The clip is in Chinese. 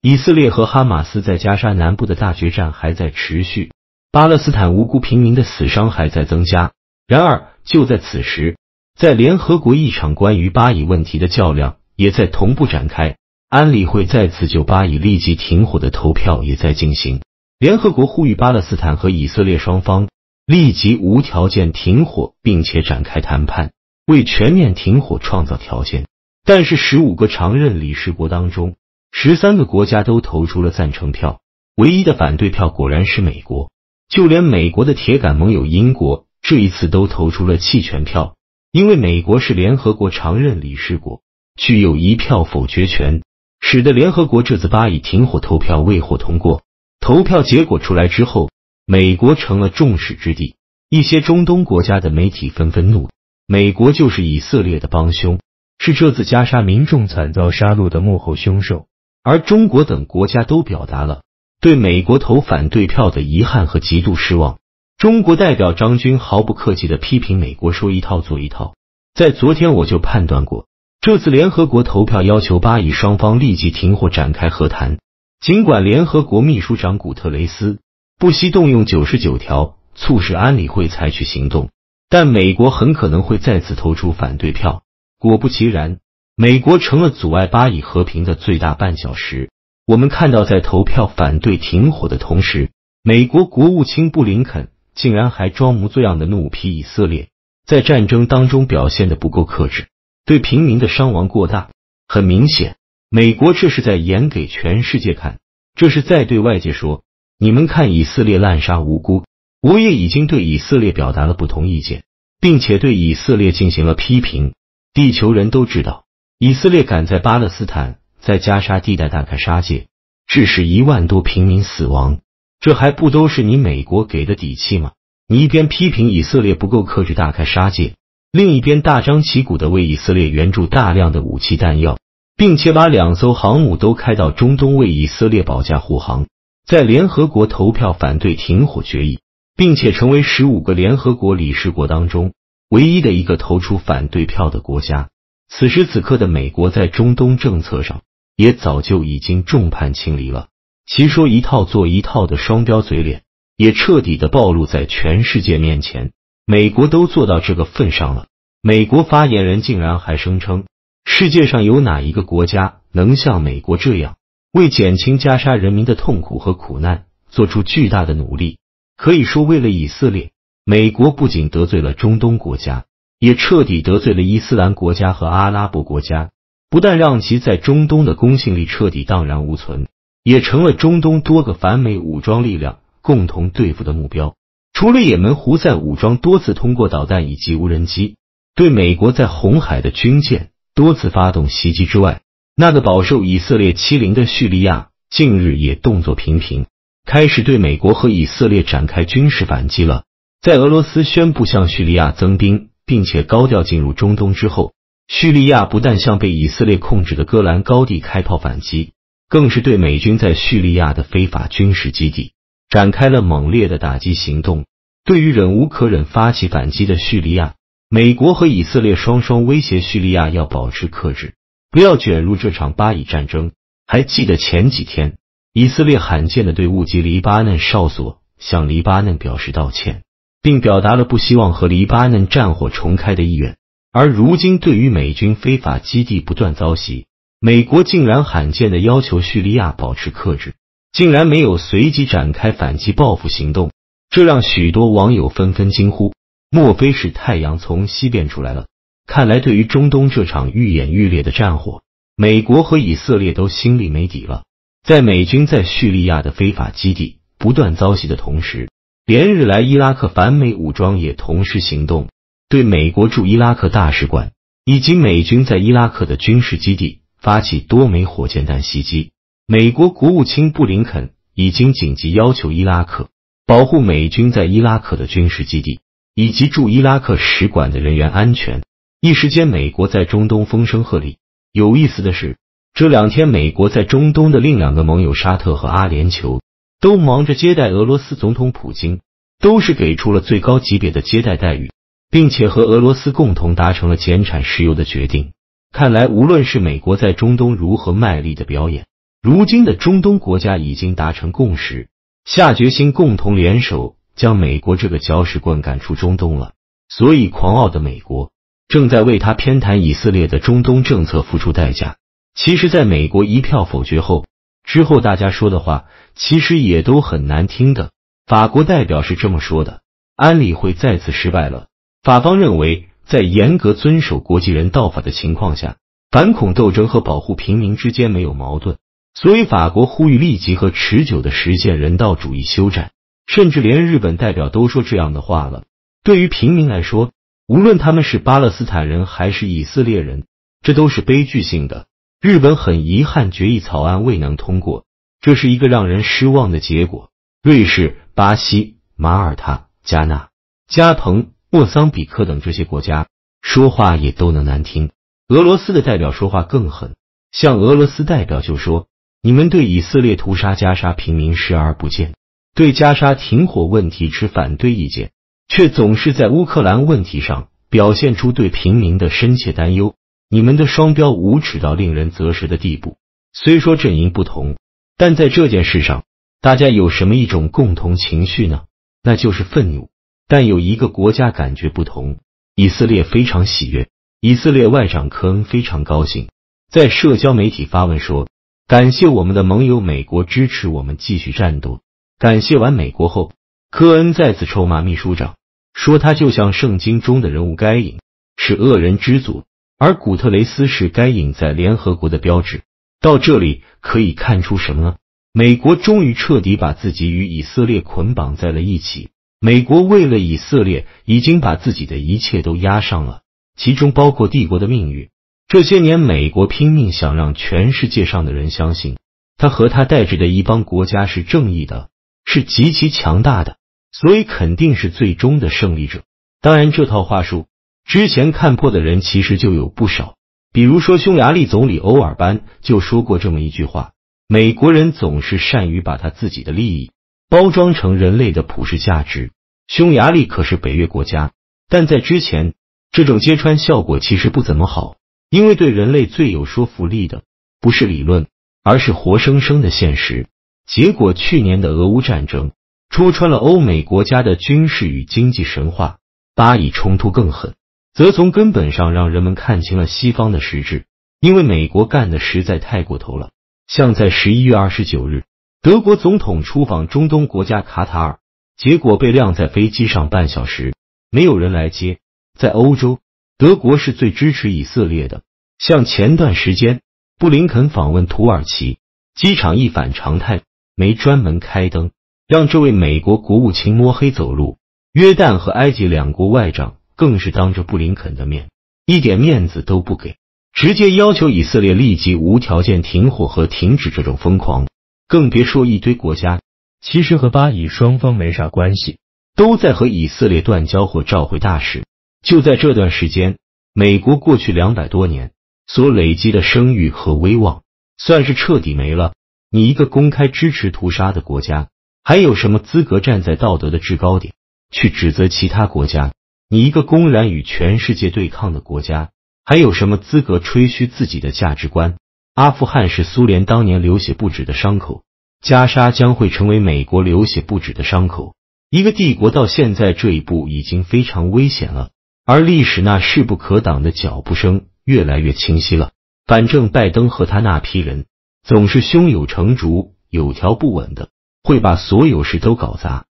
以色列和哈马斯在加沙南部的大决战还在持续，巴勒斯坦无辜平民的死伤还在增加。然而，就在此时，在联合国一场关于巴以问题的较量也在同步展开，安理会再次就巴以立即停火的投票也在进行。联合国呼吁巴勒斯坦和以色列双方立即无条件停火，并且展开谈判，为全面停火创造条件。但是15个常任理事国当中，13个国家都投出了赞成票，唯一的反对票果然是美国。就连美国的铁杆盟友英国这一次都投出了弃权票，因为美国是联合国常任理事国，具有1票否决权，使得联合国这次巴以停火投票未获通过。投票结果出来之后，美国成了众矢之的，一些中东国家的媒体纷纷怒，美国就是以色列的帮凶，是这次加沙民众惨遭杀戮的幕后凶手。而中国等国家都表达了对美国投反对票的遗憾和极度失望。中国代表张军毫不客气地批评美国说一套做一套。在昨天我就判断过，这次联合国投票要求巴以双方立即停火展开和谈，尽管联合国秘书长古特雷斯不惜动用99条促使安理会采取行动，但美国很可能会再次投出反对票。果不其然，美国成了阻碍巴以和平的最大绊脚石。我们看到在投票反对停火的同时，美国国务卿布林肯竟然还装模作样的怒批以色列在战争当中表现得不够克制，对平民的伤亡过大。很明显，美国这是在演给全世界看，这是在对外界说，你们看以色列滥杀无辜。我也已经对以色列表达了不同意见，并且对以色列进行了批评。地球人都知道，以色列敢在巴勒斯坦在加沙地带大开杀戒，致使1万多平民死亡，这还不都是你美国给的底气吗？你一边批评以色列不够克制大开杀戒，另一边大张旗鼓地为以色列援助大量的武器弹药，并且把2艘航母都开到中东为以色列保驾护航。在联合国投票反对停火决议，并且成为15个联合国理事国当中唯一的一个投出反对票的国家。此时此刻的美国在中东政策上也早就已经众叛亲离了，其说一套做一套的双标嘴脸也彻底的暴露在全世界面前。美国都做到这个份上了，美国发言人竟然还声称，世界上有哪一个国家能像美国这样为减轻加沙人民的痛苦和苦难做出巨大的努力。可以说，为了以色列，美国不仅得罪了中东国家，也彻底得罪了伊斯兰国家和阿拉伯国家，不但让其在中东的公信力彻底荡然无存，也成了中东多个反美武装力量共同对付的目标。除了也门胡塞武装多次通过导弹以及无人机对美国在红海的军舰多次发动袭击之外，那个饱受以色列欺凌的叙利亚近日也动作频频，开始对美国和以色列展开军事反击了。在俄罗斯宣布向叙利亚增兵，并且高调进入中东之后，叙利亚不但向被以色列控制的戈兰高地开炮反击，更是对美军在叙利亚的非法军事基地展开了猛烈的打击行动。对于忍无可忍发起反击的叙利亚，美国和以色列双双威胁叙利亚要保持克制，不要卷入这场巴以战争。还记得前几天，以色列罕见地对误击黎巴嫩哨所向黎巴嫩表示道歉，并表达了不希望和黎巴嫩战火重开的意愿。而如今对于美军非法基地不断遭袭，美国竟然罕见地要求叙利亚保持克制，竟然没有随即展开反击报复行动，这让许多网友纷纷惊呼，莫非是太阳从西边出来了？看来对于中东这场愈演愈烈的战火，美国和以色列都心里没底了。在美军在叙利亚的非法基地不断遭袭的同时，连日来伊拉克反美武装也同时行动，对美国驻伊拉克大使馆以及美军在伊拉克的军事基地发起多枚火箭弹袭击。美国国务卿布林肯已经紧急要求伊拉克保护美军在伊拉克的军事基地以及驻伊拉克使馆的人员安全。一时间，美国在中东风声鹤唳。有意思的是，这2天美国在中东的另2个盟友沙特和阿联酋都忙着接待俄罗斯总统普京，都是给出了最高级别的接待待遇，并且和俄罗斯共同达成了减产石油的决定。看来无论是美国在中东如何卖力的表演， 如今的中东国家已经达成共识，下决心共同联手将美国这个搅屎棍赶出中东了。所以狂傲的美国正在为他偏袒以色列的中东政策付出代价。其实在美国一票否决后，之后大家说的话其实也都很难听的。法国代表是这么说的：安理会再次失败了。法方认为，在严格遵守国际人道法的情况下，反恐斗争和保护平民之间没有矛盾，所以法国呼吁立即和持久的实现人道主义休战。甚至连日本代表都说这样的话了。对于平民来说，无论他们是巴勒斯坦人还是以色列人，这都是悲剧性的。日本很遗憾决议草案未能通过，这是一个让人失望的结果。瑞士、巴西、马耳他、加纳、加蓬、莫桑比克等这些国家说话也都能难听。俄罗斯的代表说话更狠，像俄罗斯代表就说，你们对以色列屠杀加沙平民视而不见，对加沙停火问题持反对意见，却总是在乌克兰问题上表现出对平民的深切担忧。你们的双标无耻到令人啧舌的地步。虽说阵营不同，但在这件事上，大家有什么一种共同情绪呢？那就是愤怒。但有一个国家感觉不同，以色列非常喜悦。以色列外长科恩非常高兴，在社交媒体发文说，感谢我们的盟友美国支持我们继续战斗。感谢完美国后，科恩再次臭骂秘书长，说他就像圣经中的人物该隐，是恶人之祖，而古特雷斯是该隐在联合国的标志。到这里可以看出什么呢？美国终于彻底把自己与以色列捆绑在了一起。美国为了以色列已经把自己的一切都押上了，其中包括帝国的命运。这些年美国拼命想让全世界上的人相信，他和他带着的一帮国家是正义的，是极其强大的，所以肯定是最终的胜利者。当然这套话术之前看破的人其实就有不少，比如说匈牙利总理欧尔班就说过这么一句话，美国人总是善于把他自己的利益包装成人类的普世价值。匈牙利可是北约国家，但在之前这种揭穿效果其实不怎么好，因为对人类最有说服力的不是理论，而是活生生的现实。结果去年的俄乌战争戳穿了欧美国家的军事与经济神话，巴以冲突更狠，则从根本上让人们看清了西方的实质，因为美国干的实在太过头了。像在11月29日，德国总统出访中东国家卡塔尔，结果被晾在飞机上半小时，没有人来接。在欧洲，德国是最支持以色列的。像前段时间布林肯访问土耳其，机场一反常态，没专门开灯，让这位美国国务卿摸黑走路。约旦和埃及两国外长更是当着布林肯的面，一点面子都不给，直接要求以色列立即无条件停火和停止这种疯狂。更别说一堆国家其实和巴以双方没啥关系，都在和以色列断交或召回大使。就在这段时间，美国过去200多年所累积的声誉和威望算是彻底没了。你一个公开支持屠杀的国家，还有什么资格站在道德的制高点去指责其他国家？你一个公然与全世界对抗的国家，还有什么资格吹嘘自己的价值观？阿富汗是苏联当年流血不止的伤口，加沙将会成为美国流血不止的伤口。一个帝国到现在这一步已经非常危险了，而历史那势不可挡的脚步声越来越清晰了。反正拜登和他那批人总是胸有成竹，有条不紊的，会把所有事都搞砸。